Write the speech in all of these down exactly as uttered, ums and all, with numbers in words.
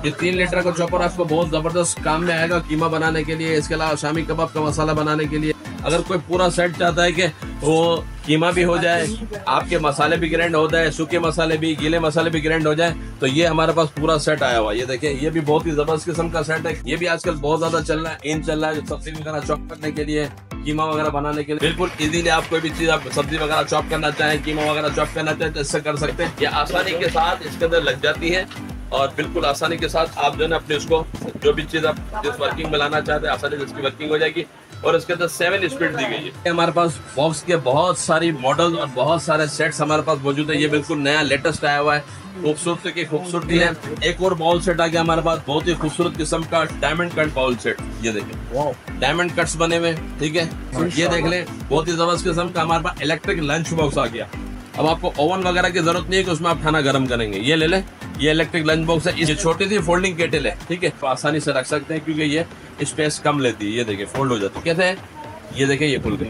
ये तीन लीटर का चॉपर आपको बहुत जबरदस्त काम में आएगा कीमा बनाने के लिए, इसके अलावा शामी कबाब का मसाला बनाने के लिए। अगर कोई पूरा सेट चाहता है कि वो कीमा भी हो जाए, आपके मसाले भी ग्राइंड हो जाए, सूखे मसाले भी, गीले मसाले भी ग्राइंड हो जाए, तो ये हमारे पास पूरा सेट आया हुआ है। ये देखिए, ये भी बहुत ही जबरदस्त किस्म का सेट है। ये भी आजकल बहुत ज्यादा चल रहा है, इन चल रहा है सब्जी वगैरह चॉप करने के लिए, कीमा वगैरह बनाने के लिए। बिल्कुल इजीली आप कोई भी चीज, आप सब्जी वगैरह चॉप करना चाहें, कीमा वगैरह चॉप करना चाहें तो इससे कर सकते हैं। ये आसानी के साथ इसके अंदर लग जाती है और बिल्कुल आसानी के साथ आप जो है अपने उसको जो भी चीज आप जिस वर्किंग में लाना चाहते हैं आसानी से इसकी वर्किंग हो जाएगी। और इसके अंदर सेवन स्पीड दी गई है। हमारे पास बॉक्स के बहुत सारी मॉडल और बहुत सारे सेट्स हमारे पास मौजूद है। ये बिल्कुल नया लेटेस्ट आया हुआ है, खूबसूरती की खूबसूरती है। एक और बाउल सेट आ गया हमारे पास, बहुत ही खूबसूरत किस्म का डायमंड कट बाउल सेट। ये देखें, डायमंड कट्स बने हुए, ठीक है। ये देख लें, बहुत ही जबरदस्त किस्म का हमारे पास इलेक्ट्रिक लंच बॉक्स आ गया। अब आपको ओवन वगैरह की जरूरत नहीं है कि उसमें आप खाना गर्म करेंगे। ये ले लें, ये इलेक्ट्रिक लंच बॉक्स है। ये छोटी सी फोल्डिंग केटल है, ठीक है, तो आसानी से रख सकते हैं क्योंकि ये स्पेस कम लेती है। ये देखिए, फोल्ड हो जाती है। कैसे है? ये देखिए, ये खुल गई।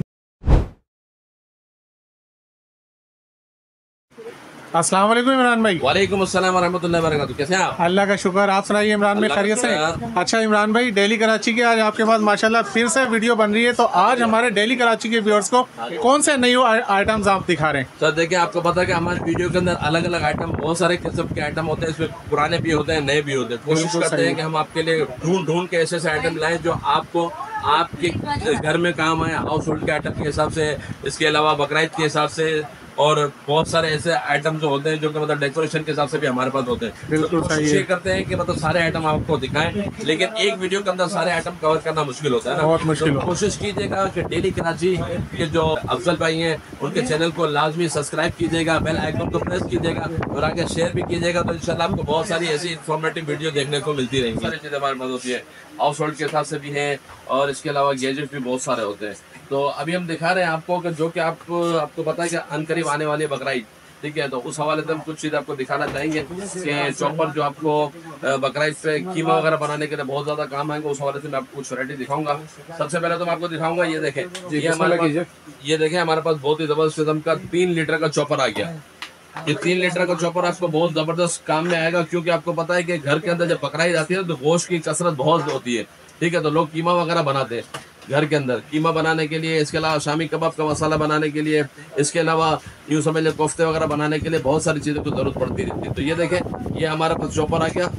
अस्सलाम वालेकुम इमरान भाई। वालेकुम अस्सलाम वरहमतुल्लाहि वबरकातुहू। कैसे हैं आप? अल्लाह का शुक्र, आप सुनाइए इमरान भाई, खैरियत से? अच्छा इमरान भाई, डेली कराची के आज आपके पास माशाल्लाह फिर से वीडियो बन रही है, तो आज हमारे डेली कराची के व्यूअर्स को कौन से नए आइटम्स आप दिखा रहे हैं? सर देखिए, आपको पता है कि हमारे वीडियो के अंदर अलग अलग आइटम, बहुत सारे किस्म के आइटम होते हैं। इसमें पुराने भी होते हैं, नए भी होते हैं। कोशिश करते हैं कि हम आपके लिए ढूंढ ढूंढ के ऐसे ऐसे आइटम लाएं जो आपको आपके घर में काम आए, हाउस होल्ड के आइटम के हिसाब से, इसके अलावा बकरीद के हिसाब से, और बहुत सारे ऐसे आइटम जो होते हैं जो कि मतलब डेकोरेशन के हिसाब से भी हमारे पास होते हैं। बिल्कुल तो सही ये है। करते हैं कि मतलब सारे आइटम आपको दिखाएं, लेकिन एक वीडियो के अंदर सारे आइटम कवर करना मुश्किल होता है ना। बहुत मुश्किल तो होता है। कोशिश कीजिएगा कि डेली कराची के जो अफजल भाई हैं उनके चैनल को लाजमी सब्सक्राइब कीजिएगा, बेल आइकन को प्रेस कीजिएगा और आगे शेयर भी कीजिएगा। तो इंशाल्लाह आपको बहुत सारी ऐसी इन्फॉर्मेटिव वीडियो देखने को मिलती रहेंगी। सारी चीज़ें हमारे पास होती है, हाउस होल्ड के हिसाब से भी है और इसके अलावा गैजेट भी बहुत सारे होते हैं। तो अभी हम दिखा रहे हैं आपको कि जो कि आपको आपको पता है कि अनकरीब आने वाली बकरीद, ठीक है, तो उस हवाले से हम कुछ चीज़ आपको दिखाना चाहेंगे कि चॉपर जो आपको बकरीद पे कीमा वगैरह बनाने के लिए बहुत ज़्यादा काम आएंगे, उस हवाले से मैं आपको कुछ वैरायटी दिखाऊंगा। सबसे पहले तो मैं आपको दिखाऊंगा, ये देखें, ये हमारे पास ये देखें हमारे पास बहुत ही ज़बरदस्त किस्म का तीन लीटर का चॉपर आ गया। ये तीन लीटर का चॉपर आपको बहुत ज़बरदस्त काम में आएगा क्योंकि आपको पता है कि घर के अंदर जब बकरीद आती है तो गोश्त की कसरत बहुत होती है, ठीक है। तो लोग कीमा वगैरह बनाते हैं घर के अंदर, कीमा बनाने के लिए, इसके अलावा शामी कबाब का मसाला बनाने के लिए, इसके अलावा यूँ समझ लें कोफ्ते वगैरह बनाने के लिए बहुत सारी चीज़ों की जरूरत पड़ती रहती है। तो ये देखें, ये हमारे पास चॉपर आ गया,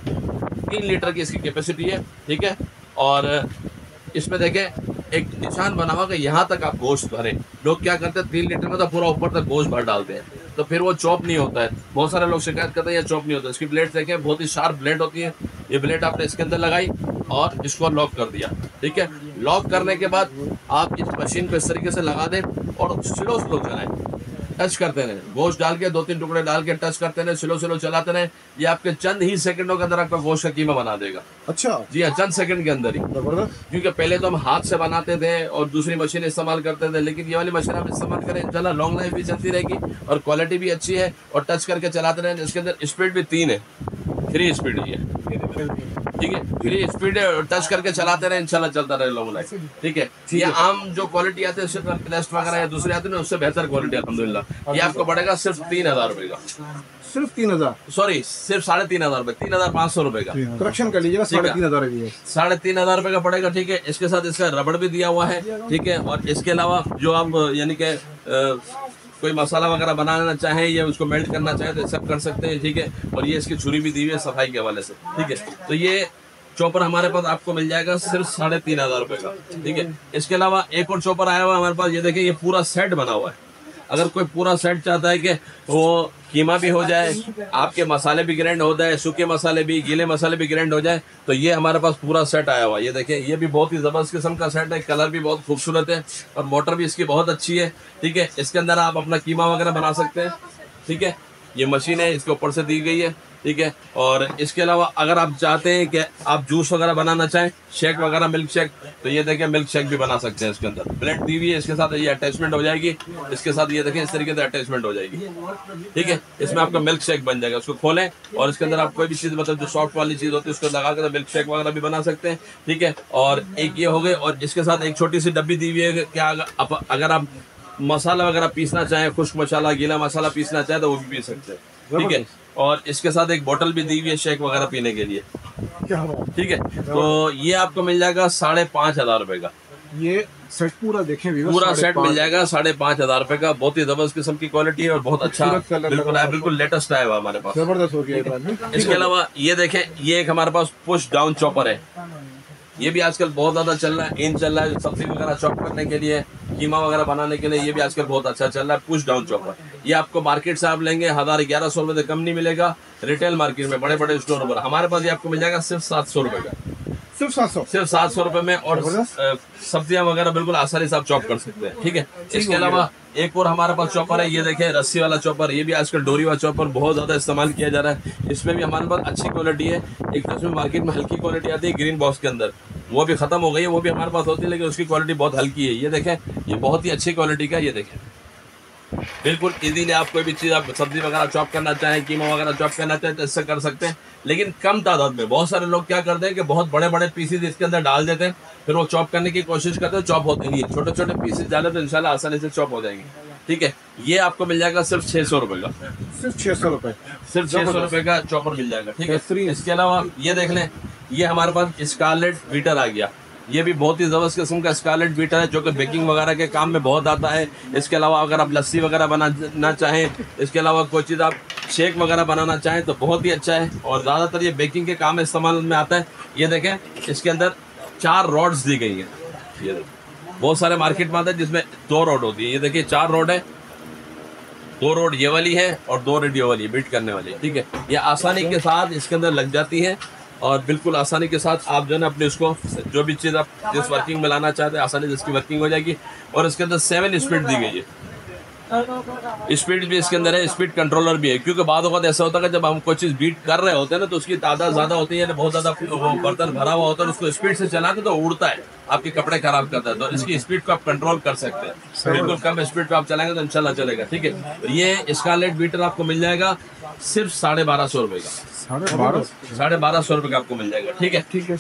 तीन लीटर की इसकी कैपेसिटी है, ठीक है। और इसमें देखें एक निशान बना हुआ कि यहाँ तक आप गोश्त भरें। लोग क्या करते हैं, तीन लीटर में तो पूरा ऊपर तक गोश्त भर डालते हैं, तो फिर वो चॉप नहीं होता है। बहुत सारे लोग शिकायत करते हैं ये चॉप नहीं होता। इसकी ब्लेड देखें, बहुत ही शार्प ब्लेड होती है। ये ब्लेड आपने इसके अंदर लगाई और इसको लॉक कर दिया, ठीक है। लॉक करने के बाद आप इस मशीन को इस तरीके से लगा दें और स्लो स्लो चलाएं, टच करते रहें, गोश्त डाल के दो तीन टुकड़े डाल के टच करते रहें, स्लो स्लो चलाते रहें। ये आपके चंद ही सेकंडों के अंदर आपका गोश्त का कीमा बना देगा। अच्छा जी हाँ, चंद सेकंड के अंदर ही। क्योंकि पहले तो हम हाथ से बनाते थे और दूसरी मशीन इस्तेमाल करते थे, लेकिन ये वाली मशीन हम इस्तेमाल करें इंशाल्लाह लॉन्ग लाइफ भी चलती रहेगी और क्वालिटी भी अच्छी है और टच करके चलाते रहें। इसके अंदर स्पीड भी तीन है, थ्री स्पीड ही है, ठीक है। थ्री स्पीड टच करके चलाते रहे, इंशाल्लाह चलता रहे लॉन्ग लाइफ, ठीक है। ये आम जो क्वालिटी आती है प्लेस्ट वगैरह या दूसरे आते हैं उससे बेहतर क्वालिटी अल्हम्दुलिल्लाह। ये आपको पड़ेगा सिर्फ तीन हजार रुपए का, सिर्फ तीन हजार सॉरी सिर्फ साढ़े तीन हजार रुपए, तीन हजार पाँच सौ रुपए का करेक्शन कर लीजिएगा, साढ़े तीन हजार है। साढ़े तीन हजार रुपए का पड़ेगा, ठीक है। इसके साथ इसका रबड़ भी दिया हुआ है, ठीक है। और इसके अलावा जो आप यानी कि कोई मसाला वगैरह बनाना चाहें या उसको मेल्ट करना चाहें तो सब कर सकते हैं, ठीक है। और ये इसकी छुरी भी दी हुई है सफाई के हवाले से, ठीक है। तो ये चॉपर हमारे पास आपको मिल जाएगा सिर्फ साढ़े तीन हजार रुपए का, ठीक है। इसके अलावा एक और चॉपर आया हुआ है हमारे पास, ये देखिए, ये पूरा सेट बना हुआ है। अगर कोई पूरा सेट चाहता है कि वो कीमा भी हो जाए, आपके मसाले भी ग्राइंड हो जाए, सूखे मसाले भी, गीले मसाले भी ग्राइंड हो जाए, तो ये हमारे पास पूरा सेट आया हुआ है। ये देखिए, ये भी बहुत ही ज़बरदस्त किस्म का सेट है, कलर भी बहुत खूबसूरत है और मोटर भी इसकी बहुत अच्छी है, ठीक है। इसके अंदर आप अपना कीमा वगैरह बना सकते हैं, ठीक है। ये मशीन है, इसके ऊपर से दी गई है, ठीक है। और इसके अलावा अगर आप चाहते हैं कि आप जूस वगैरह बनाना चाहें, शेक वगैरह, मिल्क शेक, तो ये देखिए मिल्क शेक भी बना सकते हैं। इसके अंदर ब्लेंड दी हुई है, इसके साथ ये अटैचमेंट हो जाएगी, इसके साथ ये देखिए इस तरीके से अटैचमेंट हो जाएगी, ठीक है। इसमें आपका मिल्क शेक बन जाएगा। उसको खोलें और इसके अंदर आप कोई भी चीज़, मतलब जो सॉफ्ट वाली चीज़ होती है उसको लगा कर मिल्क शेक वगैरह भी बना सकते हैं, ठीक है। और एक ये हो गए, और इसके साथ एक छोटी सी डब्बी दी हुई है कि अगर आप मसाला वगैरह पीसना चाहें, खुश्क मसाला, गीला मसाला पीसना चाहें तो वो भी पी सकते हैं, ठीक है। और इसके साथ एक बोतल भी दी हुई है शेक वगैरह पीने के लिए। क्या बात। ठीक है, तो ये आपको मिल जाएगा साढ़े पाँच हजार रुपए का। ये सेट पूरा देखें भी पूरा सेट मिल जाएगा साढ़े पाँच हजार रुपए का। बहुत ही जबरदस्त किस्म की क्वालिटी है और बहुत अच्छा बिल्कुल है, बिल्कुल लेटेस्ट है हमारे पास, जबरदस्त हो गया। इसके अलावा ये देखें, ये एक हमारे पास पुश डाउन चॉपर है। ये भी आजकल बहुत ज्यादा चल रहा है, इन चल रहा है सब्जी वगैरह चॉप करने के लिए, कीमा वगैरह बनाने के लिए। ये भी आजकल बहुत अच्छा चल रहा है पुश डाउन चॉपर। ये आपको मार्केट से आप लेंगे हजार ग्यारह सौ रुपए से कम नहीं मिलेगा रिटेल मार्केट में, बड़े बड़े स्टोर पर। हमारे पास ये आपको मिल जाएगा सिर्फ सात सौ रुपए का, सिर्फ सात सौ सिर्फ सात सौ रुपए में। और सब्जियां वगैरह बिल्कुल आसानी से आप चॉप कर सकते हैं। ठीक है, इसके अलावा एक और हमारे पास चॉपर है, ये देखें रस्सी वाला चॉपर। ये भी आजकल डोरी वाला चॉपर बहुत ज्यादा इस्तेमाल किया जा रहा है। इसमें भी हमारे पास अच्छी क्वालिटी है। एक तो इसमें मार्केट में हल्की क्वालिटी आती है ग्रीन बॉक्स के अंदर, वो भी खत्म हो गई है, वो भी हमारे पास होती है लेकिन उसकी क्वालिटी बहुत हल्की है। ये देखें, ये बहुत ही अच्छी क्वालिटी का। ये देखें बिल्कुल इजीली आप कोई भी चीज़ आप सब्जी वगैरह चॉप करना चाहें, कीमा वगैरह चॉप करना चाहें तो इससे कर सकते हैं, लेकिन कम तादाद में। बहुत सारे लोग क्या करते हैं कि बहुत बड़े बड़े पीसेज इसके अंदर डाल देते हैं, फिर वो चॉप करने की कोशिश करते हैं, चॉप होते नहीं है। छोटे छोटे पीसेज डाले तो इंशाल्लाह आसानी से चॉप हो जाएंगे। ठीक है, ये आपको मिल जाएगा सिर्फ छः सौ रुपये का, सिर्फ छः सौ रुपये सिर्फ छः सौ रुपये का चॉपर मिल जाएगा। ठीक है, इसके अलावा ये देख लें, ये हमारे पास स्कारलेट बीटर आ गया। ये भी बहुत ही जबरदस्त किस्म का स्कारलेट बीटर है जो कि बेकिंग वगैरह के काम में बहुत आता है। इसके अलावा अगर आप लस्सी वगैरह बनाना चाहें, इसके अलावा कोई चीज़ आप शेक वगैरह बनाना चाहें तो बहुत ही अच्छा है और ज़्यादातर ये बेकिंग के काम में इस्तेमाल में आता है। ये देखें, इसके अंदर चार रॉड्स दी गई हैं। ये देखें, बहुत सारे मार्केट में आता है जिसमें दो रॉड होती है। ये देखिए चार रॉड है, दो रोड ये वाली है और दो रेड ये वाली है बीट करने वाली। ठीक है, ये आसानी के साथ इसके अंदर लग जाती है और बिल्कुल आसानी के साथ आप जो है ना अपने उसको जो भी चीज़ आप जिस वर्किंग में लाना चाहते हैं आसानी से इसकी वर्किंग हो जाएगी। और इसके अंदर सेवन स्पीड दी गई है, स्पीड भी इसके अंदर है, स्पीड कंट्रोलर भी है। क्योंकि बाद वक्त ऐसा होता है जब हम कोई चीज़ बीट कर रहे होते हैं ना तो उसकी तादाद ज़्यादा होती है, बहुत ज़्यादा बर्तन भरा हुआ होता है, उसको स्पीड से चलाते तो उड़ता है, आपके कपड़े खराब करता है। तो इसकी स्पीड को आप कंट्रोल कर सकते हैं, बिल्कुल कम स्पीड पे आप चलाएंगे तो इंशाल्लाह चलेगा। ठीक है, ये स्कारलेट बीटर आपको मिल जाएगा सिर्फ साढ़े बारह सौ रुपये का, साढ़े बारह साढ़े बारह सौ रुपये का आपको मिल जाएगा। ठीक है, ठीक है।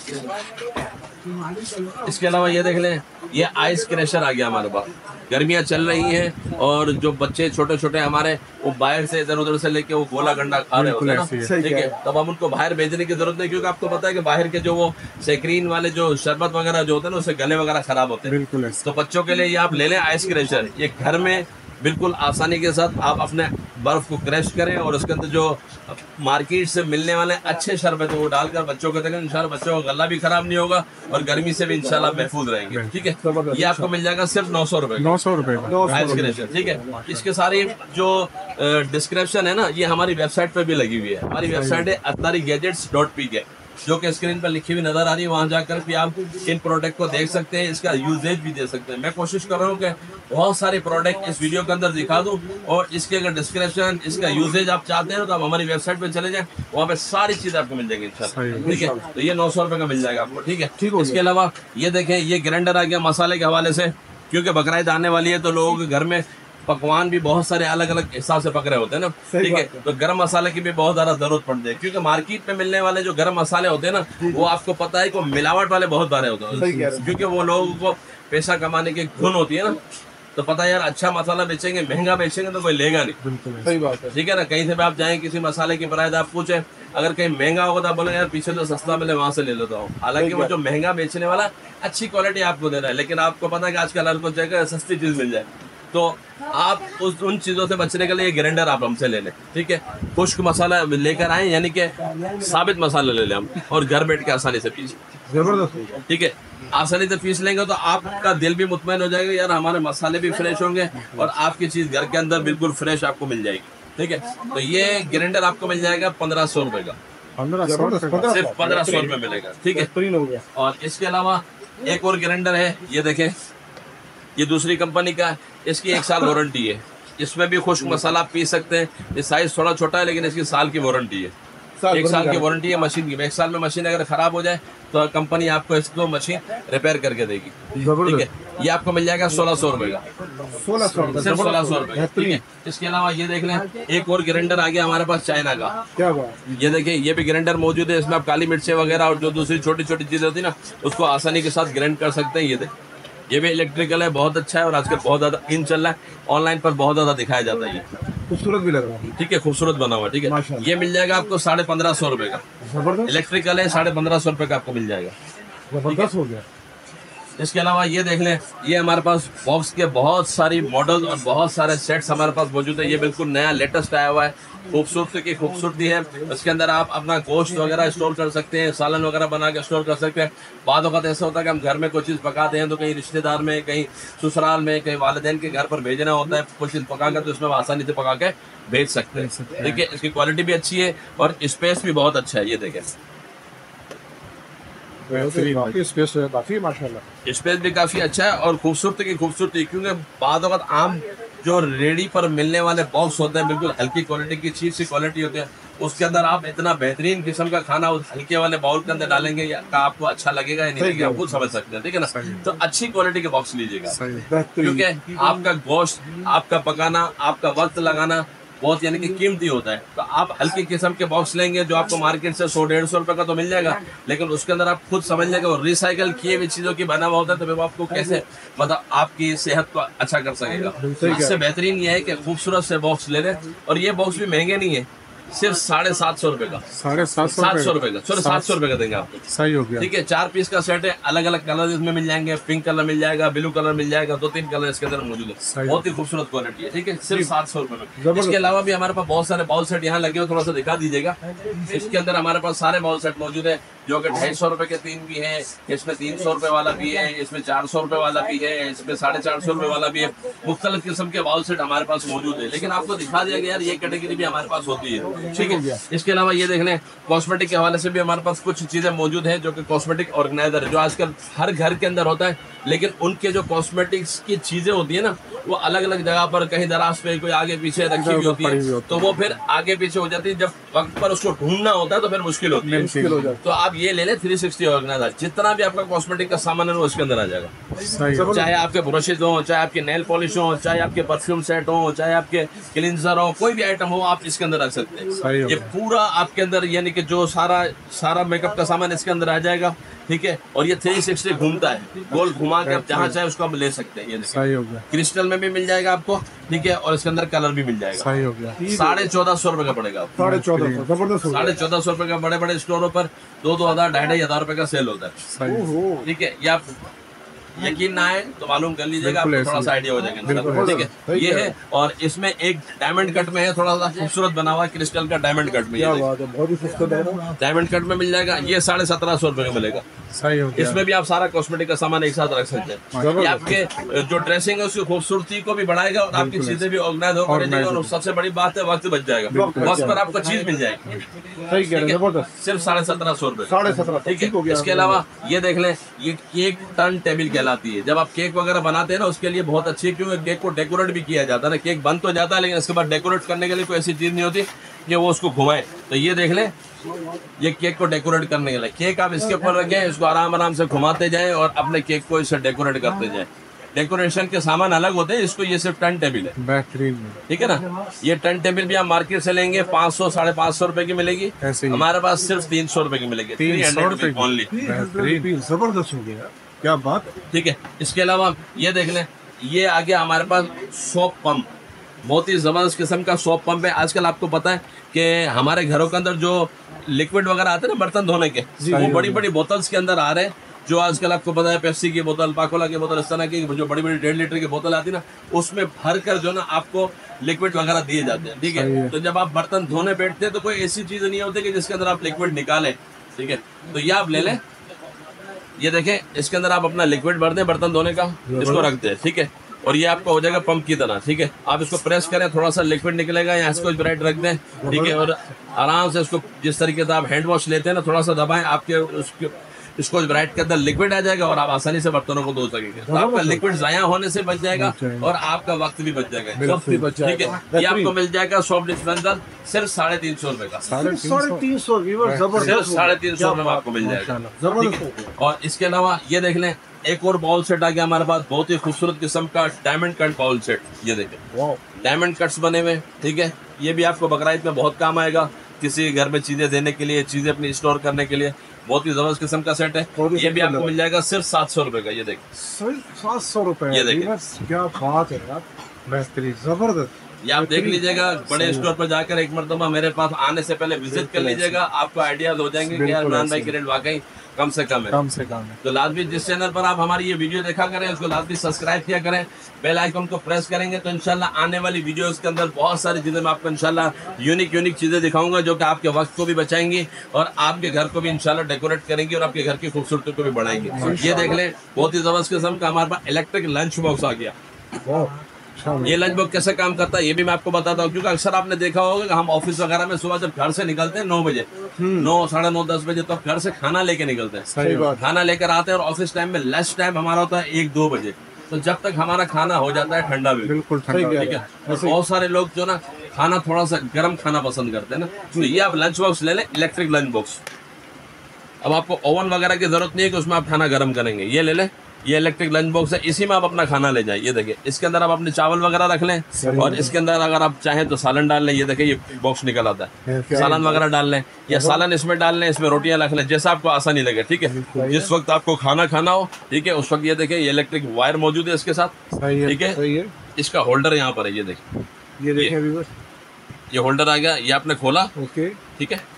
इसके अलावा ये देख लें, ये आइस क्रैशर आ गया हमारे पास। गर्मियाँ चल रही हैं और जो बच्चे छोटे छोटे हमारे वो बाहर से इधर उधर से लेके वो गोला गंडा खा रहे होते हैं ना, ठीक है, तब हम उनको बाहर भेजने की जरूरत नहीं, क्योंकि आपको पता है कि बाहर के जो वो सेक्रीन वाले जो शरबत वगैरह जो होते हैं ना उससे गले वगैरह खराब होते हैं। तो बच्चों के लिए ये आप ले लें आइस क्रैशर। ये घर में बिल्कुल आसानी के साथ आप अपने बर्फ को क्रैश करें और उसके अंदर जो मार्केट से मिलने वाले अच्छे शरबत वो डालकर बच्चों को देखें, इंशाल्लाह बच्चों का गला भी खराब नहीं होगा और गर्मी से भी इंशाल्लाह महफूज रहेंगे। ठीक है, ये आपको मिल जाएगा सिर्फ नौ सौ रुपए नौ सौ रुपये। ठीक है, इसके सारी जो डिस्क्रिप्शन है ना ये हमारी वेबसाइट पे भी लगी हुई है। हमारी वेबसाइट है अत्तारी गैजेट्स डॉट पी के, जो कि स्क्रीन पर लिखी हुई नजर आ रही है। वहाँ जाकर भी आप इन प्रोडक्ट को देख सकते हैं, इसका यूजेज भी दे सकते हैं। मैं कोशिश कर रहा हूँ कि बहुत सारे प्रोडक्ट इस वीडियो के अंदर दिखा दूँ और इसके अगर डिस्क्रिप्शन इसका यूजेज आप चाहते हैं तो आप हमारी वेबसाइट पे चले जाएं, वहाँ पे सारी चीज़ आपको मिल जाएगी इंशाल्लाह। ठीक है, तो ये नौ सौ रुपये का मिल जाएगा आपको। ठीक है, इसके अलावा ये देखें, ये ग्राइंडर आ गया मसाले के हवाले से, क्योंकि बकरीद आने वाली है तो लोगों के घर में पकवान भी बहुत सारे अलग अलग हिसाब से पक रहे होते हैं ना। ठीक है, तो गरम मसाले की भी बहुत ज्यादा जरूरत पड़ती है, क्योंकि मार्केट में मिलने वाले जो गरम मसाले होते हैं ना वो आपको पता है कि मिलावट वाले बहुत सारे होते हैं, क्योंकि वो लोगों को पैसा कमाने की धुन होती है ना। तो पता है यार, अच्छा मसाला बेचेंगे महंगा बेचेंगे तो कोई लेगा नहीं। सही बात है। ठीक है ना, कहीं से भी आप जाएं किसी मसाले की प्राइस आप पूछें, अगर कहीं महंगा होगा तो आप बोले यार पीछे तो सस्ता मिले वहां से ले लेता हूँ। हालांकि वो जो महंगा बेचने वाला अच्छी क्वालिटी आपको दे रहा है, लेकिन आपको पता है कि आजकल हर को चाहिए सस्ती चीज मिल जाए, तो आप उस उन चीज़ों से बचने के लिए ये ग्राइंडर आप हमसे ले लें। ठीक है, खुश्क मसाला लेकर आए, यानी कि साबित मसाला ले लें हम और घर बैठ के आसानी से पीस, जबरदस्त। ठीक है, आसानी से पीस लेंगे तो आपका दिल भी मुतमईन हो जाएगा, यार हमारे मसाले भी फ्रेश होंगे और आपकी चीज़ घर के अंदर बिल्कुल फ्रेश आपको मिल जाएगी। ठीक है, तो ये ग्राइंडर आपको मिल जाएगा पंद्रह सौ रुपये का, सिर्फ पंद्रह सौ रुपये मिलेगा। ठीक है, और इसके अलावा एक और ग्राइंडर है, ये देखें, ये दूसरी कंपनी का, इसकी एक साल वारंटी है, इसमें भी खुश्क मसाला आप पी सकते हैं। ये साइज थोड़ा छोटा है लेकिन इसकी साल की वारंटी है, एक साल की वारंटी है मशीन की। एक साल में मशीन अगर खराब हो जाए तो कंपनी आपको इसको मशीन रिपेयर करके देगी। ठीक है, ये आपको मिल जाएगा सोलह सौ रुपए का, सोलह सौ सिर्फ सोलह सौ रुपए। ठीक है, इसके अलावा ये देख लें, एक और ग्राइंडर आ गया हमारे पास चाइना का। क्या बात। ये देखिए, ये भी ग्राइंडर मौजूद है, इसमें आप काली मिर्चें वगैरह और जो दूसरी छोटी छोटी चीजें होती है ना उसको आसानी के साथ ग्राइंड कर सकते हैं। ये देख, ये भी इलेक्ट्रिकल है, बहुत अच्छा है और आजकल बहुत ज़्यादा इन चल रहा है, ऑनलाइन पर बहुत ज़्यादा दिखाया जाता है ये। खूबसूरत भी लग रहा है। ठीक है, खूबसूरत बना हुआ। ठीक है, माशाल्लाह। ये मिल जाएगा आपको साढ़े पंद्रह सौ रुपए का। जबरदस्त इलेक्ट्रिकल है, साढ़े पंद्रह सौ रुपए का आपको मिल जाएगा। जबरदस्त हो गया। इसके अलावा ये देख लें, ये हमारे पास बॉक्स के बहुत सारी मॉडल और बहुत सारे सेट्स हमारे पास मौजूद है। ये बिल्कुल नया लेटेस्ट आया हुआ है, खूबसूरती की खूबसूरती है। इसके अंदर आप अपना गोश्त वगैरह स्टोर कर सकते हैं, सालन वगैरह बना के स्टोर कर सकते हैं। बाद वक्त ऐसा होता है कि हम घर में कोई चीज़ पकाते हैं तो कहीं रिश्तेदार में, कहीं ससुराल में, कहीं वालिदैन के घर पर भेजना होता है कुछ चीज़ पका कर, तो इसमें आसानी से पका के भेज सकते हैं। देखिए, इसकी क्वालिटी भी अच्छी है और स्पेस भी बहुत अच्छा है। ये देखें, काफी स्पेस है, काफी माशाल्लाह। स्पेस भी काफ़ी अच्छा है और खूबसूरती की खूबसूरती, क्योंकि बाद वक्त आम जो रेडी पर मिलने वाले बॉक्स होते हैं बिल्कुल हल्की क्वालिटी की, चीज सी क्वालिटी होती है, उसके अंदर आप इतना बेहतरीन किस्म का खाना उस हल्के वाले बाउल के अंदर डालेंगे या का आपको अच्छा लगेगा या नहीं लगेगा, आप खुद समझ सकते हैं। ठीक है ना, तो अच्छी क्वालिटी के बॉक्स लीजिएगा, क्योंकि आपका गोश्त, आपका पकाना, आपका वक्त लगाना बहुत यानी कि कीमती होता है। तो आप हल्की किस्म के बॉक्स लेंगे जो आपको मार्केट से सौ डेढ़ सौ रुपए का तो मिल जाएगा, लेकिन उसके अंदर आप खुद समझ लेंगे वो रिसाइकल किए हुई चीज़ों की बना हुआ होता है, तो वो आपको कैसे मतलब आपकी सेहत को अच्छा कर सकेगा। इससे बेहतरीन ये है कि खूबसूरत से बॉक्स ले लें, और ये बॉक्स भी महंगे नहीं है, सिर्फ साढ़े सात सौ रुपए का, साढ़े सात सौ सात सौ रुपए का, सॉरी सात सौ रुपए का देंगे आपको। सही हो गया। ठीक है, चार पीस का सेट है, अलग अलग कलर इसमें मिल जाएंगे, पिंक कलर मिल जाएगा, ब्लू कलर मिल जाएगा, दो तीन कलर इसके अंदर मौजूद है, बहुत ही खूबसूरत क्वालिटी है। ठीक है, सिर्फ सात सौ रुपए में। इसके अलावा भी हमारे पास बहुत सारे बाउल सेट यहाँ लगे हुए, थोड़ा सा दिखा दीजिएगा। इसके अंदर हमारे पास सारे बाउल सेट मौजूद है, जो कि ढाई सौ रुपए के तीन भी है, इसमें तीन सौ रुपए वाला भी है, इसमें चार सौ रुपए वाला भी है, इसमें साढ़े चार सौ रुपए वाला भी है। मुख्तलिफ किस्म के बाउल सेट हमारे पास मौजूद है, लेकिन आपको दिखा दिया गया यार ये कैटेगरी भी हमारे पास होती है। ठीक है, इसके अलावा ये देख लें, कॉस्मेटिक के हवाले से भी हमारे पास कुछ चीज़ें मौजूद हैं, जो कि कॉस्मेटिक ऑर्गेनाइजर है, जो आजकल हर घर के अंदर होता है, लेकिन उनके जो कॉस्मेटिक्स की चीज़ें होती है ना, वो अलग अलग जगह पर कहीं दराज पे कोई आगे पीछे रखी हुई होती है, तो वो फिर आगे पीछे हो जाती है। जब वक्त पर उसको ढूंढना होता है तो फिर मुश्किल होती है। तो आप ये ले लें थ्री सिक्सटी ऑर्गेनाइजर, जितना भी आपका कॉस्मेटिक का सामान है वो इसके अंदर आ जाएगा। चाहे आपके ब्रशेज हो, चाहे आपके नेल पॉलिश हो, चाहे आपके परफ्यूम सेट हो, चाहे आपके क्लिनजर हो, कोई भी आइटम हो आप इसके अंदर रख सकते हैं। ये पूरा आपके अंदर यानी कि जो सारा सारा मेकअप का सामान इसके अंदर आ जाएगा। ठीक है, और ये थ्री सिक्सटी घूमता है, गोल घुमा के आप जहाँ चाहे उसको आप ले सकते हैं। ये सही हो गया। क्रिस्टल में भी मिल जाएगा आपको। ठीक है, और इसके अंदर कलर भी मिल जाएगा। सही हो गया। साढ़े चौदह सौ रुपए का पड़ेगा आपको। साढ़े चौदह सौ जबरदस्त हो गया। साढ़े चौदह सौ रुपए का बड़े बड़े स्टोरों पर दो दो हजार ढाई ढाई हजार रुपए का सेल होता है। ओहो। ठीक है, ये आप यकीन ना आए तो मालूम कर लीजिएगा, आपको थोड़ा सा आइडिया हो जाएगा। ठीक है, ये है, और इसमें एक डायमंड कट में है, थोड़ा सा खूबसूरत बना हुआ क्रिस्टल का डायमंड कट में, क्या बात है, बहुत ही सस्ता दाम है। डायमंड कट में मिल जाएगा। ये साढ़े सत्रह सौ रुपए का मिलेगा। सही हो गया। इसमें भी आप सारा कॉस्मेटिक का सामान एक साथ रख सकते हैं। ये आपके जो ड्रेसिंग है उसकी खूबसूरती को भी बढ़ाएगा और आपकी चीजें भी ऑर्गेनाइज हो करेगी, और सबसे बड़ी बात है वक्त बच जाएगा, वक्त पर आपको चीज मिल जाएगी। सही कह रहे हैं, जबरदस्त। सिर्फ साढ़े सत्रह सौ रुपए। साढ़े सत्रह ठीक है, इसके अलावा ये देख लें, ये केक टर्न टेबल कहलाती है। जब आप केक वगैरह बनाते हैं ना, उसके लिए बहुत अच्छी है, क्योंकि केक को डेकोरेट भी किया जाता है ना। केक बन तो जाता है, लेकिन इसके बाद डेकोरेट करने के लिए कोई ऐसी चीज नहीं होती कि वो उसको घुमाए। तो ये देख लें, ये केक को डेकोरेट करने के लिए केक आप इसके ऊपर रखें, इसको आराम आराम से घुमाते जाएं और अपने केक को इससे डेकोरेट करते जाएं। डेकोरेशन के सामान अलग होते हैं, इसको ये सिर्फ टर्न टेबल है। बेहतरीन। ठीक है ना, ये टर्न टेबल भी आप मार्केट से लेंगे पाँच सौ साढ़े पाँच सौ रुपए की मिलेगी, हमारे पास सिर्फ तीन सौ रुपए की मिलेगी। तीन सौ रुपए ओनली। बेहतरीन, जबरदस्त हो गया, क्या बात। ठीक है, इसके अलावा ये देख लें, ये आ गया हमारे पास सोप पंप, बहुत ही जबरदस्त किस्म का सोप पंप है। आजकल आपको पता है कि हमारे घरों के अंदर जो लिक्विड वगैरह आते हैं ना बर्तन धोने के, वो बड़ी बड़ी बोतल्स के अंदर आ रहे हैं। जो आजकल आपको पता है पेप्सी की बोतल, पाकोला की बोतल, इस तरह की जो बड़ी बड़ी डेढ़ लीटर की बोतल आती है ना, उसमें भर कर जो ना आपको लिक्विड वगैरह दिए जाते हैं। ठीक है, तो जब आप बर्तन धोने बैठते हैं तो कोई ऐसी चीज नहीं होती कि जिसके अंदर आप लिक्विड निकालें। ठीक है, तो ये आप ले लें, ये देखें, इसके अंदर आप अपना लिक्विड भर दें बर्तन धोने का, इसको रख दें। ठीक है, और ये आपका हो जाएगा पंप की तरह। ठीक है, आप इसको प्रेस करें, थोड़ा सा लिक्विड निकलेगा, यहाँ इसको ब्राइट रख दें। ठीक है, और आराम से इसको जिस तरीके से आप हैंड वॉश लेते हैं ना, थोड़ा सा दबाएं, आपके उसके इसको ब्राइट के अंदर लिक्विड आ जाएगा और आप आसानी से बर्तनों को धो सकेंगे। तो आपका लिक्विड जाया होने से बच जाएगा और आपका वक्त भी बच जाएगा। ठीक है, ये आपको मिल जाएगा सॉफ्ट डिस्पेंसर सिर्फ साढ़े तीन सौ रुपए का। साढ़े तीन सौ सिर्फ साढ़े तीन सौ रुपए में आपको मिल जाएगा। और इसके अलावा ये देख लें, एक और बाउल सेट आ गया हमारे पास, बहुत ही खूबसूरत किस्म का डायमंड कट बाउल सेट। ये देखें, डायमंड कट्स बने हुए। ठीक है, ये भी आपको बकरीद में बहुत काम आएगा, किसी घर में चीजें देने के लिए, चीजें अपनी स्टोर करने के लिए। बहुत ही जबरदस्त किस्म का सेट है। ये भी आपको मिल जाएगा सिर्फ सात सौ रुपए का। ये देखिए, सिर्फ सात सौ रुपए। ये देखिए, क्या बात है यार, बेहतरीन, जबरदस्त। ये आप देख लीजिएगा, बड़े स्टोर पर जाकर एक मरतबा मेरे पास आने से पहले विजिट कर लीजिएगा, आपको आइडिया हो जाएंगे कि यार इमरान भाई की रेट वाकई कम से कम है। कम से कम है। तो लाजमी जिस चैनल पर आप हमारी ये वीडियो देखा करें उसको लाजमी सब्सक्राइब किया करें, बेल आइकन को प्रेस करेंगे तो इंशाल्लाह आने वाली वीडियोस के अंदर बहुत सारी चीज़ें मैं आपको इंशाल्लाह यूनिक यूनिक चीज़ें दिखाऊंगा जो कि आपके वक्त को भी बचाएंगी और आपके घर को भी इंशाल्लाह डेकोरेट करेंगी और आपके घर की खूबसूरती को भी बढ़ाएंगी। ये देख लें, बहुत ही जबरदस्त किस्म का हमारे पास इलेक्ट्रिक लंच बॉक्स आ गया। ये लंच बॉक्स कैसे काम करता है ये भी मैं आपको बताता हूँ, क्योंकि अक्सर आपने देखा होगा कि हम ऑफिस वगैरह में सुबह जब घर से निकलते हैं नौ बजे नौ साढ़े नौ दस बजे तो घर से खाना लेके निकलते हैं, सही बात। खाना लेकर आते हैं और ऑफिस टाइम में लंच टाइम हमारा होता है एक दो बजे, तो जब तक हमारा खाना हो जाता है ठंडा भी बिल्कुल ठंडा। ठीक है। और बहुत सारे लोग जो ना खाना थोड़ा सा गर्म खाना पसंद करते हैं ना, तो ये आप लंच बॉक्स ले लें, इलेक्ट्रिक लंच बॉक्स। अब आपको ओवन वगैरह की जरूरत नहीं है कि उसमें आप खाना गर्म करेंगे, ये ले लें, ये इलेक्ट्रिक लंच बॉक्स है, इसी में आप अपना खाना ले जाएं। ये देखिए, इसके अंदर आप अपने चावल वगैरह रख लें और इसके अंदर अगर आप चाहें तो सालन डाल लें। ये देखिए ये बॉक्स निकल आता है, सालन वगैरह डाल लें या सालन इसमें डाल लें, इसमें रोटियां रख लें, जैसा आपको आसानी लगे। ठीक है, जिस वक्त आपको खाना खाना हो, ठीक है, उस वक्त ये देखिए ये इलेक्ट्रिक वायर मौजूद है इसके साथ। ठीक है, इसका होल्डर यहाँ पर है, ये देखिए, ये देखिए ये होल्डर आ गया, ये आपने खोला। ओके, ठीक है,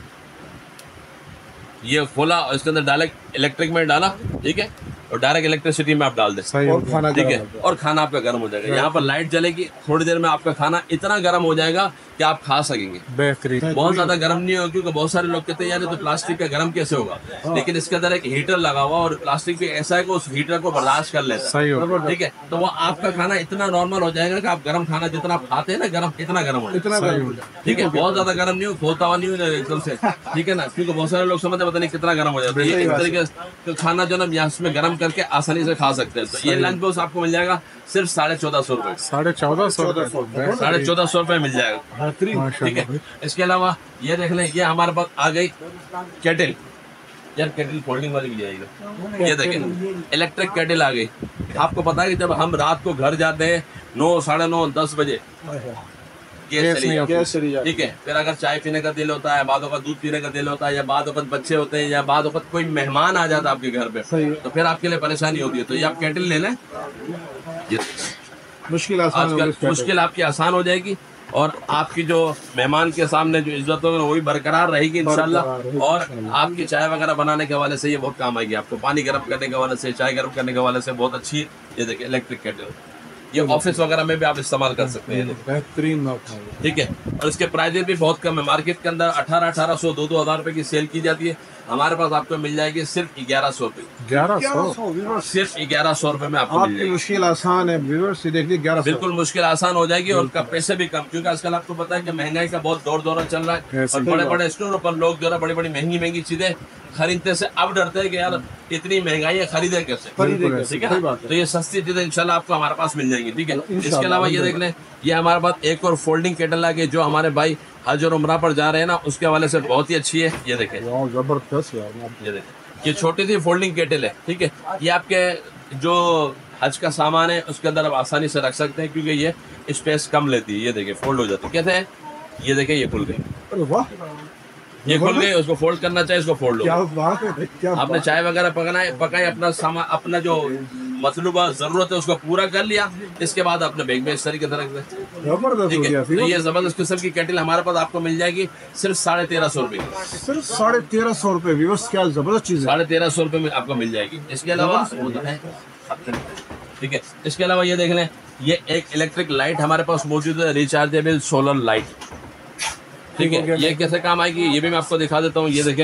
ये खोला और इसके अंदर डायरेक्ट इलेक्ट्रिक में डाला। ठीक है, और डायरेक्ट इलेक्ट्रिसिटी में आप डाल दें और खाना ठीक है, और खाना आपका गर्म हो जाएगा। यहाँ पर लाइट जलेगी, थोड़ी देर में आपका खाना इतना गर्म हो जाएगा कि आप खा सकेंगे। बेहतरीन। बहुत ज्यादा गर्म नहीं होगा, क्योंकि बहुत सारे लोग कहते हैं यार तो प्लास्टिक का गर्म कैसे होगा, लेकिन इसके अंदर एक हीटर लगा हुआ और प्लास्टिक भी ऐसा है कि उस हीटर को बर्दाश्त कर लेता है। सही हो। ठीक है, तो वो आपका खाना इतना नॉर्मल हो जाएगा कि आप गर्म खाना जितना आप खाते हैं ना गर्म, इतना गर्म हो इतना गर्म हो जाएगा। ठीक है, बहुत ज्यादा गर्म नहीं हो, खोलता हुआ नहीं हो एकदम से। ठीक है ना, क्योंकि बहुत सारे लोग समझते पता नहीं कितना गर्म हो जाता है। ये एक तरीके से खाना जो ना इसमें गर्म करके आसानी से खा सकते हैं। तो ये लंच बॉक्स आपको मिल जाएगा सिर्फ साढ़े चौदह सौ रुपए साढ़े चौदह सौ साढ़े चौदह सौ रुपए मिल जाएगा। ठीक है, इसके अलावा ये देख लें, ये हमारे पास आ गई केटल। यार केटल फोल्डिंग वाली भी आएगा। ये देखें, इलेक्ट्रिक केटल आ गई। आपको पता है कि जब हम रात को घर जाते हैं नौ साढ़े नौ दस बजे गैस चली जाती है। ठीक है, फिर अगर चाय पीने का दिल होता है, बाद वक्त दूध पीने का दिल होता है, या बाद वक्त बच्चे होते हैं, या बाद वक्त कोई मेहमान आ जाता है आपके घर पे, तो फिर आपके लिए परेशानी होती है। तो ये आप केटल ले लें, मुश्किल आसान आजकल मुश्किल आपकी आसान हो जाएगी और आपकी जो मेहमान के सामने जो इज्जत होगी वो भी बरकरार रहेगी इंशाल्लाह। और आपकी चाय वगैरह बनाने के हवाले से ये बहुत काम आएगी आपको, पानी गर्म करने के हवाले से, चाय गर्म करने के हवाले से बहुत अच्छी। ये देखिए इलेक्ट्रिक केटल, ये ऑफिस वगैरह में भी आप इस्तेमाल कर सकते हैं। बेहतरीन। ठीक है, और इसके प्राइजेस भी बहुत कम है। मार्केट के अंदर अठारह अठारह सौ दो दो हजार रुपए की सेल की जाती है, हमारे पास आपको मिल जाएगी सिर्फ ग्यारह सौ रुपए ग्यारह सौ सिर्फ ग्यारह सौ रुपए में आपको मिल आपकी जाएगी। मुश्किल आसान है व्यूअर्स, ये देखिए ग्यारह बिल्कुल मुश्किल आसान हो जाएगी और उसका पैसे भी कम, क्योंकि आजकल आपको पता है कि महंगाई का बहुत दौर दौरा चल रहा है और बड़े बड़े स्टोरों पर लोग जो है बड़ी बड़ी महंगी महंगी चीजें खरीदते से अब डरते हैं कि यार इतनी महंगाई है, खरीदे कैसे। ठीक है ना, तो ये सस्ती चीजें इंशाल्लाह आपको हमारे पास मिल जाएंगी। ठीक है, इसके अलावा ये देख लें, ये हमारे पास एक और फोल्डिंग केटल आ गई जो हमारे भाई हज और उमरा पर जा रहे हैं ना, उसके हवाले से बहुत ही अच्छी है। ये देखें, जबरदस्त यार, ये देखें, ये छोटी सी फोल्डिंग केटल है। ठीक है, ये आपके जो हज का सामान है उसके अंदर आप आसानी से रख सकते हैं, क्योंकि ये स्पेस कम लेती है। ये देखिए फोल्ड हो जाती है, कहते हैं ये देखिए ये खुल गई, अरे वाह, ये खुल गई। उसको फोल्ड करना चाहिए, इसको फोल्ड क्या हो। बात है, क्या आपने चाय वगैरह पकाना है, पकाए अपना सामान, अपना जो मतलूबा जरूरत है उसको पूरा कर लिया, इसके बाद अपने बैग में इस तरीके से रख दें। जबरदस्त ठीक हो है, गया। तो ये जबरदस्त किस्म की केटल हमारे पास आपको मिल जाएगी सिर्फ साढ़े तेरह सौ रुपए की। सिर्फ साढ़े तेरह सौ रुपए व्यूअर्स, क्या जबरदस्त चीज है। साढ़े तेरह सौ रुपए में आपको मिल जाएगी। इसके अलावा ठीक है, इसके अलावा ये देख लें, ये एक इलेक्ट्रिक लाइट हमारे पास मौजूद है, रिचार्जेबल सोलर लाइट। ठीक है, ये कैसे काम आएगी ये भी मैं आपको दिखा देता हूँ। ये देखें,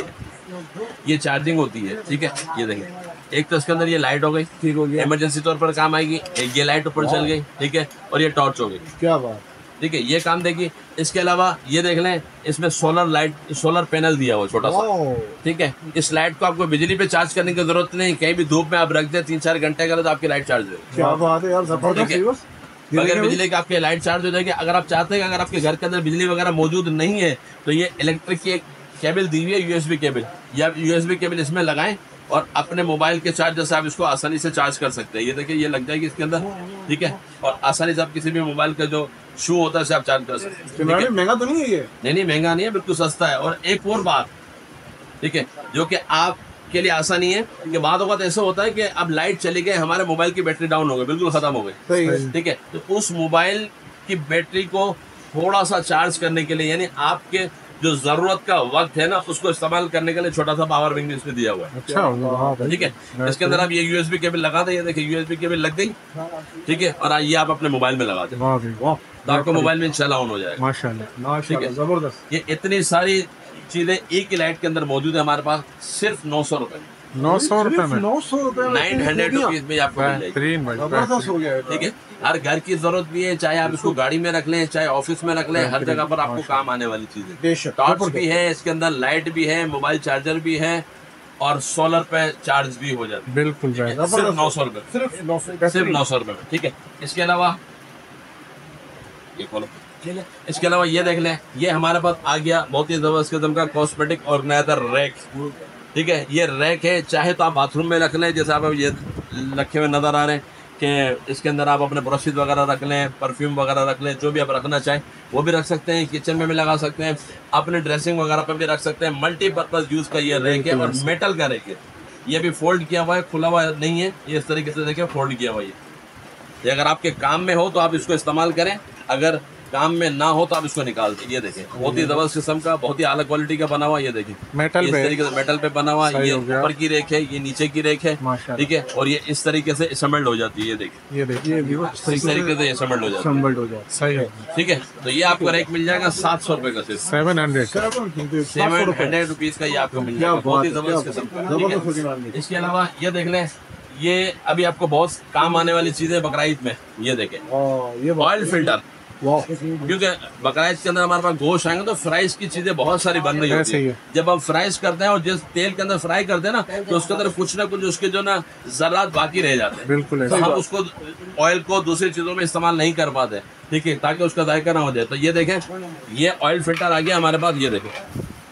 ये चार्जिंग होती है। ठीक है, ये देखें, एक तो इसके अंदर ये लाइट हो गई, ठीक हो गया, इमरजेंसी तौर पर काम आएगी। एक ये लाइट ऊपर चल गई, ठीक है, और ये टॉर्च हो गई। क्या बात। ठीक है, ये काम देगी। इसके अलावा ये देख लें, इसमें सोलर लाइट, सोलर पैनल दिया हुआ छोटा सा। ठीक है, इस लाइट को आपको बिजली पे चार्ज करने की जरूरत नहीं, कहीं भी धूप में आप रख दें तीन चार घंटे का तो आपकी लाइट चार्ज होगी। क्या बात है यार, जबरदस्त। बगैर बिजली के आपकी लाइट चार्ज हो जाएगी। अगर आप चाहते हैं कि अगर आपके घर के अंदर बिजली वगैरह मौजूद नहीं है तो ये इलेक्ट्रिक की एक केबल दी हुई है, यूएसबी केबल, या यूएसबी केबल इसमें लगाएं और अपने मोबाइल के चार्जर से आप इसको आसानी से चार्ज कर सकते हैं। ये देखिए, ये लग जाएगी इसके अंदर। ठीक है, और आसानी से आप किसी भी मोबाइल का जो शू होता है उसे आप चार्ज कर सकते हैं। महंगा तो नहीं है ये? नहीं नहीं, महंगा नहीं है, बिल्कुल सस्ता है। और एक और बात, ठीक है, जो कि आप के लिए आसानी है कि बाद वक्त ऐसा होता है कि अब लाइट चली गई, हमारे मोबाइल की बैटरी डाउन हो गई, बिल्कुल खत्म हो गई। ठीक है, तो उस मोबाइल आपकी बैटरी को थोड़ा सा चार्ज करने के लिए, यानी आपके जो जरूरत का वक्त है ना उसको इस्तेमाल करने के लिए छोटा सा पावर बैंक इसमें दिया हुआ है। अच्छा, वाह भाई। ठीक है, इसके अंदर आप ये यूएसबी केबल लगा दें, ये देखिए यूएसबी केबल लग गई। ठीक है, और ये आप अपने मोबाइल में लगा दें, वाह भाई वाह, तो आपको मोबाइल में इंशाल्लाह ऑन हो जाएगा। माशाल्लाह माशाल्लाह जबरदस्त। ये इतनी सारी चीजें एक ही लाइट के अंदर मौजूद है हमारे पास, सिर्फ नौ सौ रुपए नौ सौ रुपए में नौ सौ रुपए नाइन हंड्रेड रुपीज में आपको मिल जाएगी। बेहतरीन भाई, जबरदस्त हो गया है। ठीक है, हर घर की जरूरत भी है, चाहे आप इसको गाड़ी में रख लें, चाहे ऑफिस में रख लें, हर जगह पर आपको काम आने वाली चीज है। बेशक टॉर्च भी है इसके अंदर, लाइट भी है, मोबाइल चार्जर भी है, और सोलर पे चार्ज भी हो जाता बिल्कुल भाई। है। सिर्फ नौ सौ रुपए सिर्फ नौ सौ सिर्फ नौ सौ रुपए में। ठीक है, इसके अलावा ये खोलो, इसके अलावा ये देख लें, ये हमारे पास आ गया बहुत ही जबरदस्त किस्म का कॉस्मेटिक ऑर्गेनाइजर रैक। ठीक है, ये रैक है, चाहे तो आप बाथरूम में रख लें, जैसे आप ये रखे हुए नजर आ रहे हैं कि इसके अंदर आप अपने ब्रशेज वगैरह रख लें, परफ्यूम वगैरह रख लें, जो भी आप रखना चाहें वो भी रख सकते हैं। किचन में भी लगा सकते हैं, अपने ड्रेसिंग वगैरह पर भी रख सकते हैं। मल्टीपर्पज यूज का ये रैक है और मेटल का रैक है। ये भी फोल्ड किया हुआ है, खुला हुआ नहीं है, ये इस तरीके से देखिए फोल्ड किया हुआ है। ये अगर आपके काम में हो तो आप इसको इस्तेमाल करें, अगर काम में ना हो तो आप इसको निकाल दें। ये देखें, बहुत ही जबरदस्त किस्म का, बहुत ही आला क्वालिटी का बना हुआ। ये देखें मेटल इस पे तरीके से मेटल पे बना हुआ। सही ये हो गया। ऊपर की रेख है, ये नीचे की रेख है। माशाल्लाह। ठीक है, और ये इस तरीके से असम्बल्ड हो जाती है। ये देखें, ये देखिए इस तरीके से असम्बल्ड हो जाती संबल्ड हो जाए। सही है। है। ठीक है, तो ये आपको रैक मिल जाएगा सात सौ रुपए का, सिर्फ seven hundred seven hundred rupees का ये आपको मिल क्या जाएगा। बहुत ही बात है, जबरदस्त क्या किस्म का। बात है। ठीक है? जबरदस्त हो गया। इसके अलावा ये देख लें, ये अभी आपको बहुत काम आने वाली चीज है बकराईद में। ये देखें, हाँ, ये बात- ऑयल फिल्टर, वाह क्योंकि बकराईद के अंदर हमारे पास गोश्त आएंगे तो फ्राइज की चीजें बहुत सारी बन रही होती ऐसे ही है। है। जब हम फ्राइज करते हैं और जिस तेल के अंदर फ्राई करते हैं ना, तो उसके अंदर कुछ ना कुछ उसके जो ना जरात बाकी रह जाते हैं। बिल्कुल तो ऐसे। हम उसको ऑयल को दूसरी चीजों में इस्तेमाल नहीं कर पाते। ठीक है, ताकि उसका जायका ना हो जाए। तो ये देखें, ये ऑयल फिल्टर आ गया हमारे पास। ये देखें,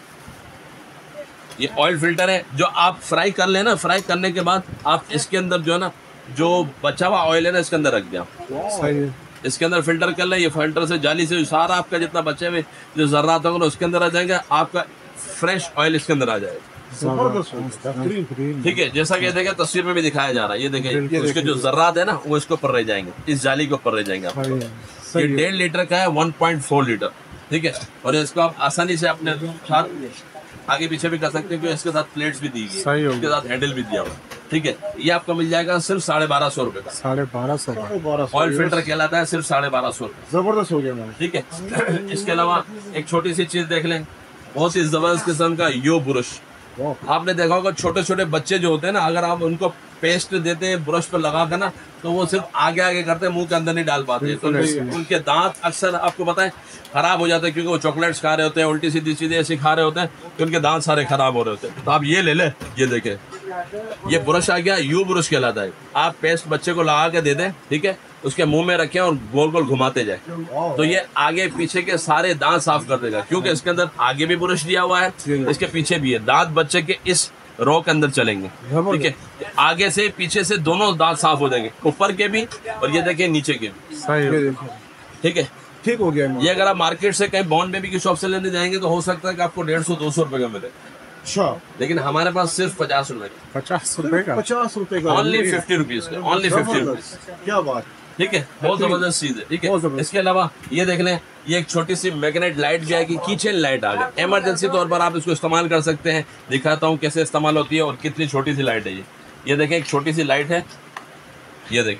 ये ऑयल फिल्टर है, जो आप फ्राई कर लेना, फ्राई करने के बाद आप इसके अंदर जो है ना, जो बचा हुआ ऑयल है ना, इसके अंदर रख दिया, सही है। इसके अंदर फिल्टर कर लें। ये फिल्टर से जाली से सारा आपका जितना बचे हुए जो जर्रात होगा उसके अंदर आ जाएंगे, आपका फ्रेश ऑयल इसके अंदर आ जाएगा। जबरदस्त हो गया। बेहतरीन। ठीक है, जैसा कि देखें तस्वीर में भी दिखाया जा रहा है। ये देखें, बिल्कुल। उसके जो जर्रात है ना वो इसके ऊपर रह जाएंगे, इस जाली के ऊपर रह जाएंगे आपको। सही है। ये सही है। डेढ़ लीटर का है, वन पॉइंट फोर लीटर। ठीक है, और इसको आप आसानी से अपने साथ आगे पीछे भी कर सकते हैं, क्योंकि इसके साथ प्लेट्स भी दी गई सही हो है, इसके साथ हैंडल भी दिया हुआ है। ठीक है, ये आपको मिल जाएगा सिर्फ साढ़े बारह सौ रुपए का। साढ़े बारह सौ का। बारह सौ। ऑयल फिल्टर कहलाता है, सिर्फ साढ़े बारह सौ रुपए। जबरदस्त हो गया मैम। ठीक है, इसके अलावा एक छोटी सी चीज देख लें, बहुत ही जबरदस्त किस्म का यो ब्रश। वाह आपने देखा होगा छोटे छोटे बच्चे जो होते हैं ना, अगर आप उनको पेस्ट देते हैं ब्रश पर लगा कर ना, तो वो सिर्फ आगे आगे करते हैं, मुंह के अंदर नहीं डाल पाते। तो उनके दांत अक्सर आपको पता है खराब हो जाते हैं, क्योंकि वो चॉकलेट्स खा रहे होते हैं, उल्टी सीधी चीजें ऐसी खा रहे होते हैं, तो उनके दांत सारे खराब हो रहे होते हैं। तो आप ये ले ले, ये देखें, ये ब्रश आ गया, यू ब्रश कहलाता है। आप पेस्ट बच्चे को लगा के दे दें, ठीक है, उसके मुंह में रखें और गोल गोल घुमाते जाए, तो ये आगे पीछे के सारे दांत साफ कर देगा। क्योंकि इसके अंदर आगे भी ब्रश दिया हुआ है, इसके पीछे भी है। दांत बच्चे के इस रो के अंदर चलेंगे। ठीक है, आगे से पीछे से दोनों दांत साफ हो जाएंगे, ऊपर के भी और ये देखिए नीचे के भी। सही ये है। देखो, ठीक है, ठीक हो गया मैम। ये अगर आप मार्केट से कहीं बॉर्न बेबी की शॉप से लेने जाएंगे तो हो सकता है कि आपको डेढ़ सौ दो सौ रुपए का मिले, अच्छा लेकिन हमारे पास सिर्फ पचास रुपए का, पचास रुपए का। पचास रुपए का। ओनली फिफ्टी रुपीज का, ओनली फिफ्टी रुपीज। जबरदस्त। क्या बात। ठीक है, बहुत जबरदस्त चीज है। ठीक बहुत है, जबरदस्त। इसके अलावा ये देख लें, ये एक छोटी सी मैग्नेट लाइट भी आएगी, कीचेन लाइट आ गई। इमरजेंसी तौर पर आप इसको इस्तेमाल कर सकते हैं। दिखाता हूँ कैसे इस्तेमाल होती है और कितनी छोटी सी लाइट है ये। ये देखें, एक छोटी सी लाइट है, ये देखें,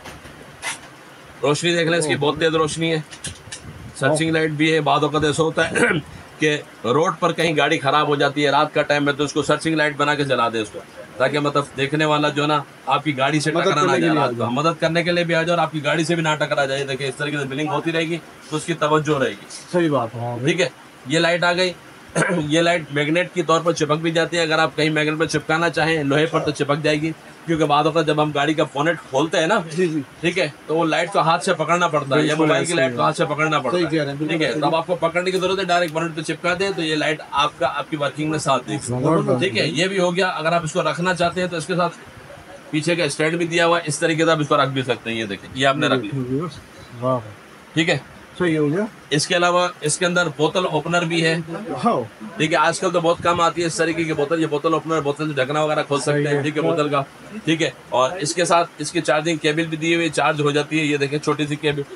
रोशनी देख लें इसकी, बहुत तेज रोशनी है। सर्चिंग लाइट भी है। बाद वक्त ऐसा होता है कि रोड पर कहीं गाड़ी खराब हो जाती है रात का टाइम में, तो उसको सर्चिंग लाइट बना के जला दे उसको, ताकि मतलब देखने वाला जो ना आपकी गाड़ी से मदद टकरा ना करने के जाए लिए रात को, मदद करने के लिए भी आ जाए और आपकी गाड़ी से भी ना टकरा जाए। देखिए इस तरीके से बिलिंग होती रहेगी तो उसकी तवज्जो रहेगी। सही बात है। ठीक है, ये लाइट आ गई। ये लाइट मैग्नेट की तौर पर चिपक भी जाती है। अगर आप कहीं मैग्नेट पर चिपकाना चाहें लोहे पर तो चिपक जाएगी, क्योंकि बाद वक्त जब हम गाड़ी का बोनेट खोलते हैं ना, जी जी ठीक है, तो वो लाइट को हाथ से पकड़ना पड़ता है, या बिल्कुल मोबाइल की ऐसे लाइट ही को हाथ से पकड़ना पड़ता सही कह रहे हैं, है। बिल्कुल ठीक है, सही। तब आपको पकड़ने की जरूरत है, डायरेक्ट बोनेट पे चिपका दें तो ये लाइट आपका आपकी वर्किंग में साथ देगी। जबरदस्त। ठीक है, ये भी हो गया। अगर आप इसको रखना चाहते हैं तो इसके साथ पीछे का स्टैंड भी दिया हुआ है, इस तरीके से आप इसको रख भी सकते हैं। ये देखिए, ये आपने रख लिया। वाह ठीक है, सही हो गया। इसके अलावा इसके अंदर बोतल ओपनर भी है। हाँ ठीक है, आजकल तो बहुत कम आती है इस तरीके की बोतल। ये बोतल ओपनर, बोतल से ढकना वगैरह खोल सकते हैं। ठीक है, बोतल का। ठीक है, और इसके साथ इसकी चार्जिंग केबल भी दी हुई, चार्ज हो जाती है। ये देखिए छोटी सी केबल,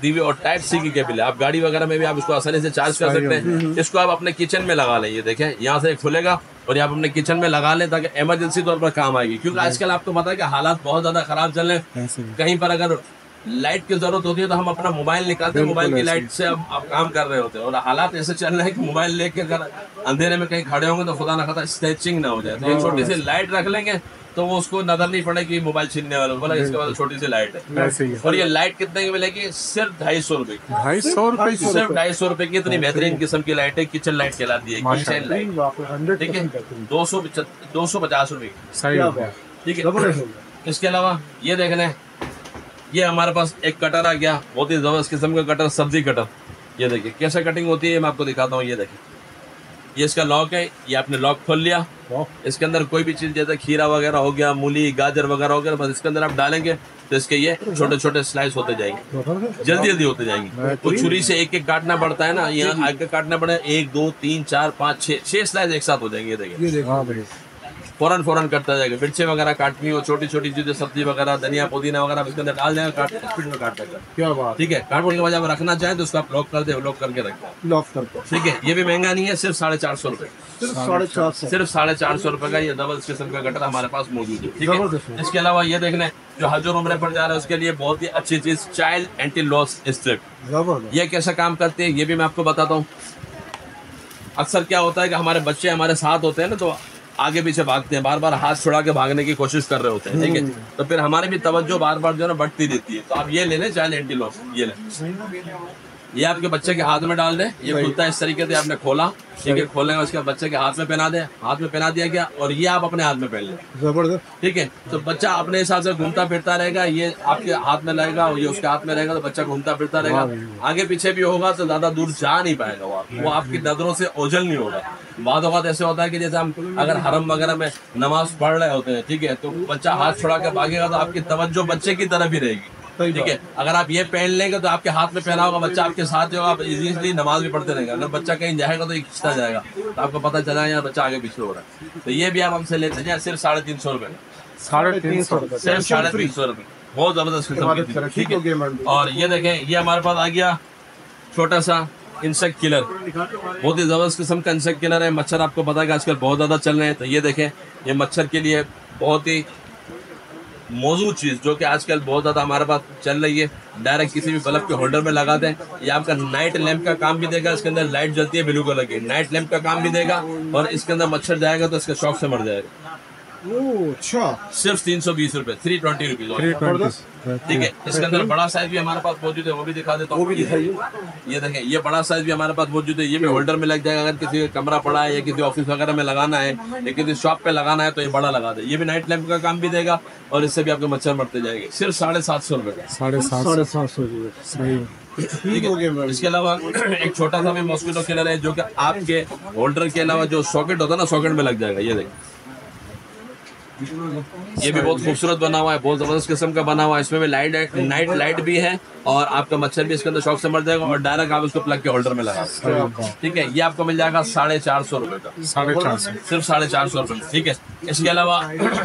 दी हुई और टाइप सी की केबल है। आप गाड़ी वगैरह में भी आप इसको आसानी से चार्ज कर सकते हैं। इसको आप अपने किचन में लगा लें, ये देखें यहाँ से खुलेगा और ये आप अपने किचन में लगा लें ताकि इमरजेंसी तौर पर काम आएगी। क्योंकि आजकल आपको पता है कि हालात बहुत ज्यादा खराब चल रहे हैं, कहीं पर अगर लाइट की जरूरत होती है तो हम अपना मोबाइल निकालते हैं, मोबाइल की लाइट से अब आप काम कर रहे होते हैं और हालात ऐसे चल रहे हैं कि मोबाइल लेके अगर अंधेरे में कहीं खड़े होंगे तो खुदा ना खाता स्ट्रेचिंग ना हो जाए। तो एक छोटी सी लाइट रख लेंगे तो वो उसको नजर नहीं पड़े कि मोबाइल छीनने वाला बोला, इसके बाद छोटी सी लाइट है। और ये लाइट कितने की मिलेगी? सिर्फ ढाई सौ रुपए की। ढाई सौ रुपए सिर्फ ढाई सौ रुपए की इतनी बेहतरीन किस्म की लाइट है, किचन लाइट कहलाती है, किचन लाइट। ठीक है, दो सौ दो सौ पचास रुपए की। सही, ठीक है। इसके अलावा ये देख लें, ये हमारे पास एक कटर आ गया, बहुत ही जबरदस्त किस्म का कटर, सब्जी कटर। ये देखिए कैसे कटिंग होती है, मैं आपको दिखाता हूँ। ये देखिए, ये इसका लॉक है, ये आपने लॉक खोल लिया, इसके अंदर कोई भी चीज जैसे खीरा वगैरह हो गया, मूली गाजर वगैरह हो गया, बस इसके अंदर आप डालेंगे तो इसके ये छोटे छोटे स्लाइस होते जाएंगे, जल्दी जल्दी होते जाएंगे। तो छुरी से एक एक काटना पड़ता है ना, यहाँ आगे काटना पड़े, एक दो तीन चार पाँच छः छः स्लाइस एक साथ हो जाएंगे। देखिए फौरन फौरन करता जाएगा। मिर्ची वगैरह काटनी हो, छोटी छोटी चीजें सब्जी वगैरह, धनिया पुदीना वगैरह इसके अंदर डाल देंगे, काट स्पीड में काट देगा। क्या बात, ठीक है। काटने के बाद जब रखना चाहे तो उसको आप लॉक कर दे, लॉक करके रखें, लॉक करके। ठीक है। ये भी महंगा नहीं है, सिर्फ साढ़े चार सौ रुपए, सिर्फ साढ़े चार सौ सिर्फ साढ़े चार सौ रुपए का ये डबल किस्म का कटर हमारे पास मौजूद है। ठीक है। इसके अलावा ये देखने जो हजर उम्रे पर जा रहे हैं उसके लिए बहुत ही अच्छी चीज, चाइल्ड एंटी लॉस स्ट्रिप। ये कैसा काम करती है ये भी मैं आपको बताता हूँ। अक्सर क्या होता है कि हमारे बच्चे हमारे साथ होते हैं ना, तो आगे पीछे भागते हैं, बार बार हाथ छुड़ा के भागने की कोशिश कर रहे होते हैं। ठीक है। तो फिर हमारी भी तवज्जो बार बार जो है ना बढ़ती रहती है। तो आप ये ले लें चाइल्ड एंटी लॉस, ये लें, ये आपके बच्चे के हाथ में डाल दें, ये खुलता है इस तरीके से, आपने खोला, ठीक है, खोलेंगे उसके बाद बच्चे के हाथ में पहना दें, हाथ में पहना दिया गया और ये आप अपने हाथ में पहन लें। जबरदस्त। ठीक है। तो बच्चा अपने हिसाब से घूमता फिरता रहेगा, ये आपके हाथ में रहेगा और ये उसके हाथ में रहेगा, तो बच्चा घूमता फिरता रहेगा, आगे पीछे भी होगा तो ज्यादा दूर जा नहीं पाएगा, वो वो आपकी नजरों से ओझल नहीं होगा। बाद औक़ात ऐसे होता है कि जैसे हम अगर हरम वगैरह में नमाज पढ़ रहे होते हैं, ठीक है, तो बच्चा हाथ छुड़ा के भागेगा तो आपकी तवज्जो बच्चे की तरफ ही रहेगी। ठीक है। अगर आप ये पहन लेंगे तो आपके हाथ में पहना होगा, बच्चा आपके साथ जो आप इजीली नमाज भी पढ़ते रहेगा। अगर बच्चा कहीं जाएगा तो ये खींचता जाएगा, तो आपको पता चला यार बच्चा आगे पीछे हो रहा है। तो ये भी आप हमसे लेते हैं सिर्फ साढ़े तीन सौ रुपए, साढ़े तीन सौ सिर्फ साढ़े तीन सौ रुपए, बहुत जबरदस्त किस्म की चीज़। ठीक है। और ये देखें, ये हमारे पास आ गया छोटा सा इंसेक्ट किलर, बहुत ही जबरदस्त किस्म का इंसेक्ट किलर है। मच्छर आपको पता है कि आजकल बहुत ज्यादा चल रहे हैं, तो ये देखें, ये मच्छर के लिए बहुत ही मौजूद चीज जो कि आजकल बहुत ज्यादा हमारे पास चल रही है। डायरेक्ट किसी भी बल्ब के होल्डर में लगा दें, ये आपका नाइट लैंप का काम भी देगा, इसके अंदर लाइट जलती है ब्लू कलर की, नाइट लैंप का काम भी देगा और इसके अंदर मच्छर जाएगा तो इसके शॉक से मर जाएगा। अच्छा, सिर्फ तीन सौ बीस रुपए, थ्री ट्वेंटी रुपीज। ठीक है। इसके अंदर बड़ा साइज भी हमारे पास मौजूद है, वो भी दिखा देता हूँ, वो भी दिखाइए। ये देखें, ये बड़ा साइज भी हमारे पास मौजूद है, ये भी होल्डर में लग जाएगा। अगर किसी का कमरा पड़ा है या किसी ऑफिस वगैरह में लगाना है या किसी शॉप पे लगाना है तो ये बड़ा लगा दे। ये भी नाइट लैंप का काम भी देगा और इससे भी आपके मच्छर मरते जाएंगे। सिर्फ साढ़े सात सौ रुपए का, साढ़े सात साढ़े सात सौ सही। ठीक है। इसके अलावा एक छोटा सा भी मॉस्किटो किलर है जो कि आपके होल्डर के अलावा जो सॉकेट होता है ना, सॉकेट में लग जाएगा। ये देखें, ये भी बहुत खूबसूरत बना हुआ है, बहुत जबरदस्त किस्म का बना हुआ है। इसमें भी लाइट, नाइट लाइट भी है और आपका मच्छर भी इसके अंदर शॉक से मर जाएगा और डायरेक्ट आप इसको प्लग के होल्डर में लगा। ठीक है। ये आपको मिल जाएगा साढ़े चार सौ रुपए का, साढ़े चार सौ सिर्फ साढ़े चार सौ रुपए। ठीक है। इसके अलावा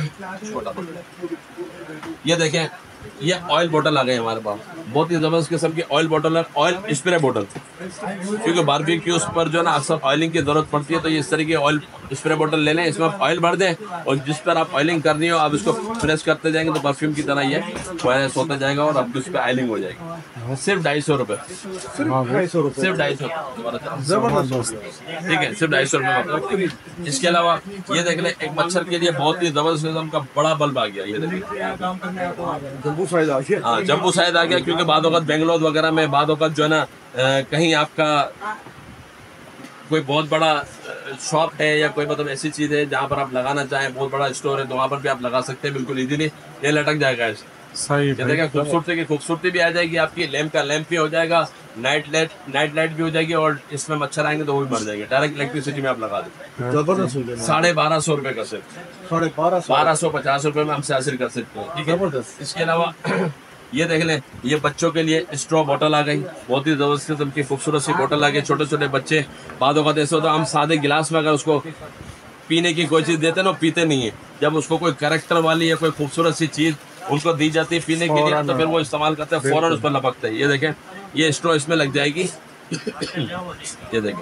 ये देखें, ये ऑयल बोतल आ गई हमारे पास, बहुत ही जबरदस्त किस्म की ऑयल बोतल है, ऑयल स्प्रे बोतल, क्योंकि बारबेक्यूज पर जो है ना अक्सर ऑयलिंग की जरूरत पड़ती है, तो ये इस तरह की ऑयल स्प्रे बोतल ले लें, इसमें आप ऑयल भर दें और जिस पर आप ऑयलिंग करनी हो आप इसको प्रेस करते जाएंगे तो परफ्यूम की तरह ये प्रेस होता जाएगा और आप उस पर ऑयलिंग हो जाएगी। सिर्फ ढाई सौ रुपये, सिर्फ ढाई सौ रुपये, सिर्फ ढाई सौ जबरदस्त। ठीक है, सिर्फ ढाई सौ रुपये। इसके अलावा ये देख लें, एक मच्छर के लिए बहुत ही जबरदस्त किस्म का बड़ा बल्ब आ गया। ये देखिए, जम्बू साइज आ गया। हाँ, जम्बू शायद आ गया, क्योंकि बाद वक़्त बेंगलोर वगैरह में बाद वक़्त जो है ना कहीं आपका कोई बहुत बड़ा शॉप है या कोई मतलब ऐसी चीज़ है जहाँ पर आप लगाना चाहें, बहुत बड़ा स्टोर है, तो वहाँ पर भी आप लगा सकते हैं बिल्कुल इजीली। ये लटक जाएगा ऐसे, सही। देखिए खूबसूरती की खूबसूरती भी आ जाएगी आपकी, लैंप का लैंप भी हो जाएगा, नाइट लाइट नाइट लाइट भी हो जाएगी और इसमें मच्छर आएंगे तो वो भी मर जाएंगे। डायरेक्ट इलेक्ट्रिसिटी में आप लगा दें। जबरदस्त। साढ़े बारह सौ रुपये का सिर्फ, साढ़े बारह सौ बारह सौ पचास रुपये में हमसे हासिल कर सकते हैं। ठीक है। जबरदस्त। इसके अलावा ये देख लें, ये बच्चों के लिए स्ट्रॉ बोतल आ गई, बहुत ही जबरदस्त किस्म की खूबसूरत सी बोतल आ गई। छोटे छोटे बच्चे बाद वक़्त ऐसे होता है, हम सादे गिलास में अगर उसको पीने की कोई चीज़ देते हैं ना, पीते नहीं है। जब उसको कोई कैरेक्टर वाली या कोई खूबसूरत सी चीज़ उनको दी जाती है पीने के लिए, तो फिर वो इस्तेमाल करते हैं, फौरन उस पर लपकते हैं। ये देखें, ये स्ट्रॉ इसमें लग जाएगी। ये देखें,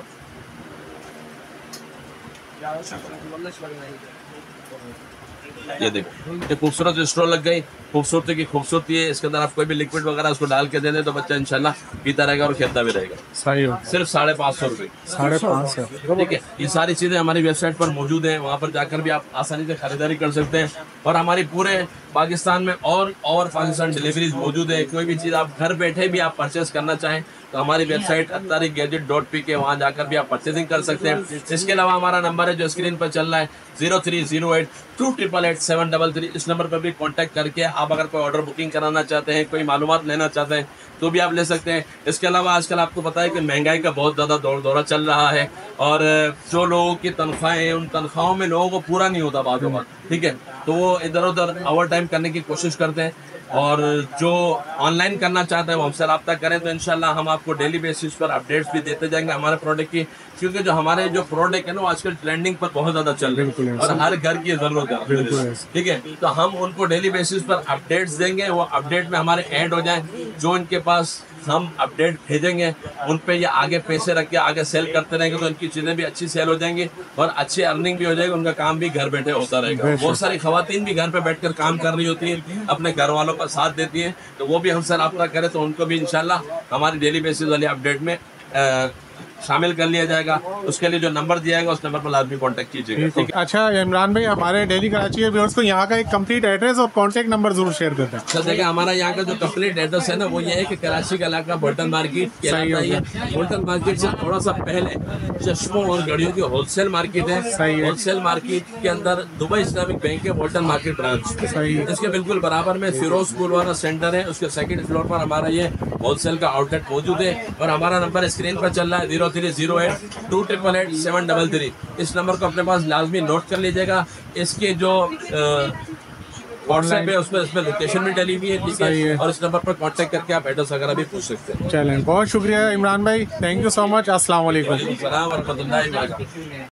ये देखो, ये खूबसूरत स्ट्रॉ लग गई। खूबसूरती की खूबसूरती है। इसके अंदर आप कोई भी लिक्विड वगैरह उसको डाल के दे दें तो बच्चा इंशाल्लाह पीता रहेगा और खेलता भी रहेगा। सही हो, सिर्फ साढ़े पाँच सौ रुपये। साढ़े पाँच सौ ठीक है, ये सारी चीज़ें हमारी वेबसाइट पर मौजूद हैं, वहाँ पर जाकर भी आप आसानी से खरीदारी कर सकते हैं। और हमारी पूरे पाकिस्तान में और और पाकिस्तान डिलीवरीज मौजूद है। कोई भी चीज़ आप घर बैठे भी आप परचेस करना चाहें तो हमारी website Attari gadget dot P K, वहाँ जाकर भी आप परचेसिंग कर सकते हैं। इसके अलावा हमारा नंबर है जो स्क्रीन पर चल रहा है, zero three zero eight two triple eight seven double three. इस नंबर पर भी कांटेक्ट करके आप अगर कोई ऑर्डर बुकिंग कराना चाहते हैं, कोई मालूमात लेना चाहते हैं तो भी आप ले सकते हैं। इसके अलावा आजकल आपको पता है कि महंगाई का बहुत ज़्यादा दौर दौरा चल रहा है और जो लोगों की तनख्वाहें हैं उन तनख्वाहों में लोगों को पूरा नहीं होता बातों बात, ठीक है, तो वो इधर उधर ओवर टाइम करने की कोशिश करते हैं। और जो ऑनलाइन करना चाहते हैं वो हमसे रब्ता करें तो इंशाल्लाह हम आपको डेली बेसिस पर अपडेट्स भी देते जाएंगे हमारे प्रोडक्ट की, क्योंकि जो हमारे जो प्रोडक्ट है ना वो आजकल ट्रेंडिंग पर बहुत ज़्यादा चल रहे हैं और हर घर की ज़रूरत है, ठीक है। तो हम उनको डेली बेसिस पर अपडेट्स देंगे, वो अपडेट में हमारे ऐड हो जाएं, जो इनके पास हम अपडेट भेजेंगे उन पे ये आगे पैसे रख के आगे सेल करते रहेंगे तो इनकी चीज़ें भी अच्छी सेल हो जाएंगी और अच्छी अर्निंग भी हो जाएगी, उनका काम भी घर बैठे होता रहेगा। बहुत सारी खवातीन भी घर पे बैठकर काम कर रही होती हैं, अपने घर वालों का साथ देती हैं, तो वो भी हमसे रब्ता करें तो उनको भी इंशाल्लाह हमारी डेली बेसिस वाली अपडेट में आ, शामिल कर लिया जाएगा। उसके लिए जो नंबर दिया जाएगा उस नंबर पर लाजमी कांटेक्ट कीजिएगा, ठीक है। अच्छा इमरान भाई, हमारे डेली कराची के व्यूअर्स को यहाँ का एक कंप्लीट एड्रेस और कांटेक्ट नंबर जरूर शेयर करते हैं। सर देखिए, हमारा यहाँ का जो कंप्लीट एड्रेस है ना वो ये है कि कराची का इलाका बोल्टन मार्केट कहलाता है। बोल्टन मार्केट से थोड़ा सा पहले चश्मों और घड़ियों की होलसेल मार्केट है। होलसेल मार्केट के अंदर दुबई इस्लामिक बैंक के बोल्टन मार्केट ब्रांच, इसके बिल्कुल बराबर में फिरोज स्कूल वाला सेंटर है, उसके सेकंड फ्लोर पर हमारा ये होलसेल का आउटलेट मौजूद है। और हमारा नंबर स्क्रीन पर चल रहा है, zero three zero eight two triple eight seven double three. इस नंबर को अपने पास लाजमी नोट कर लीजिएगा। इसके जो व्हाट्सएप है उसमें इसमें लोकेशन भी डली हुई है, ठीक है, और इस नंबर पर कांटेक्ट करके आप एड्रेस वगैरह भी पूछ सकते हैं। चलें, बहुत शुक्रिया इमरान भाई, थैंक यू सो मच। अस्सलाम वालेकुम। वालेकुम सलाम व रहमतुल्लाहि व बरकातहू।